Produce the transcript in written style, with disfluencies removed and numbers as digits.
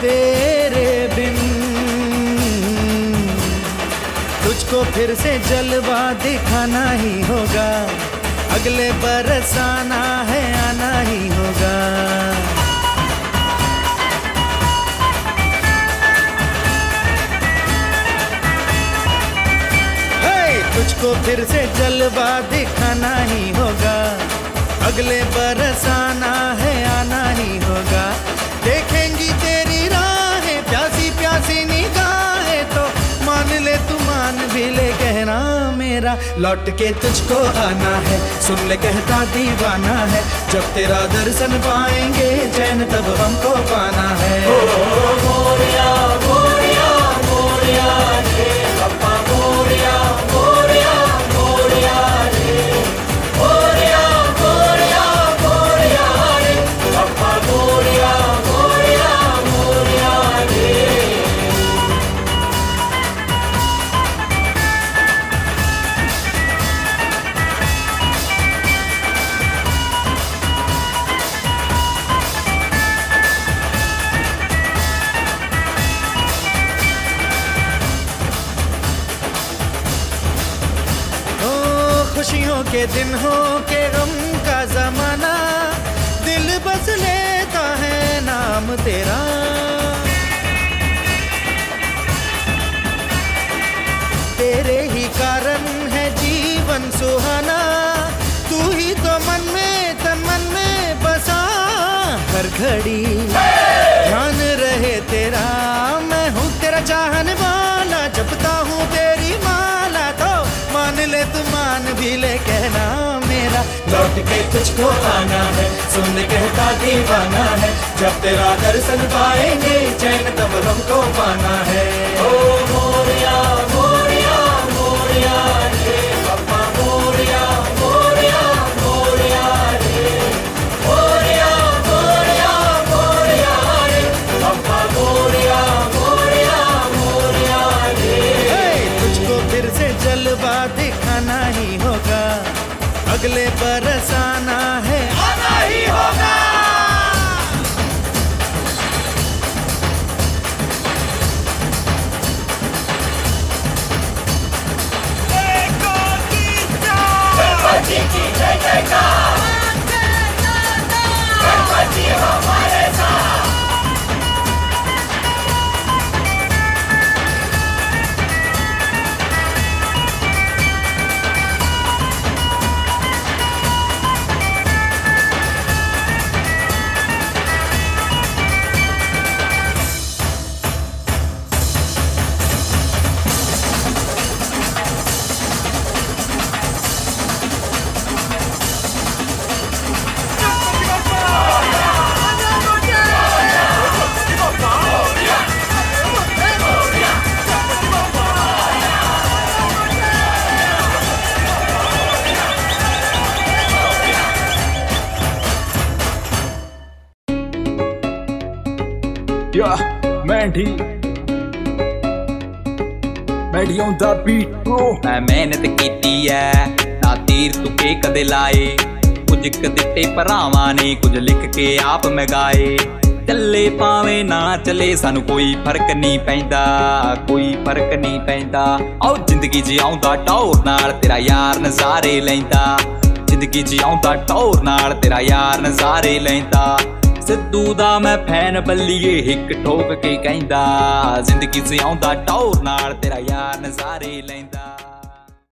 तेरे बिन। तुझको फिर से जलवा दिखाना ही होगा, अगले बरस आना है, आना ही होगा। तुझको फिर से जलवा दिखाना ही होगा, अगले बरस आना है, आना ही होगा। देखेंगी तेरी राहें प्यासी प्यासी निगाहें, तो मान ले तू मान भी ले कहना मेरा, लौट के तुझको आना है। सुन ले कहता दीवाना है, जब तेरा दर्शन पाएंगे चैन तब हमको पाना है। ओ मोरिया मोरिया मोरिया रे पप्पा मोरिया मोरिया मोरिया रे, मोरिया मोरिया मोरिया रे पप्पा मोरिया मोरिया मोरिया रे। खुशियों के दिन हो के गम का जमाना, दिल बस लेता है नाम तेरा। तेरे ही कारण है जीवन सुहाना, तू ही तो मन में तन मन में बसा। हर घड़ी ध्यान रहे तेरा, मैं हूँ तेरा चाहने वाला, जपता हूँ तेरी माला, तो मान ले तू मान भी ले कहना मेरा, लौट के तुझको आना है। सुन कहता दीवाना है, जब तेरा दर्शन पाएंगे चैन तब हमको पाना है। ओ मोरिया मोरिया मोरिया रे पप्पा मोरिया मोरिया मोरिया रे, मोरिया मोरिया मोरिया रे पप्पा मोरिया मोरिया मोरिया रे। तुझको फिर से जलवा दिखाना ही होगा, अगले बरस आना है, आना ही होगा। गणपति की जय जयकार, गणपति हमारे साथ। Maddy on the beat bro. मैं मेहनत कीती है ना तीर तुके कदे लाए, कुछ दिते भरावां ने कुछ लिख के आप मैं गाए। चले पावे ना चले सानू कोई फर्क नहीं पैंदा, कोई फर्क नहीं पैंदा। आओ जिंदगी जियाउंदा टौर नाल तेरा यार नज़ारे लैंदा, जिंदगी जियाउंदा टौर नाल तेरा यार नज़ारे लैंदा। सिद्धू दा मैं फैन बल्लीए हिक ठोक के कहंदा, जिंदगी जियाउंदा टौर नाल तेरा यार नज़ारे लैंदा।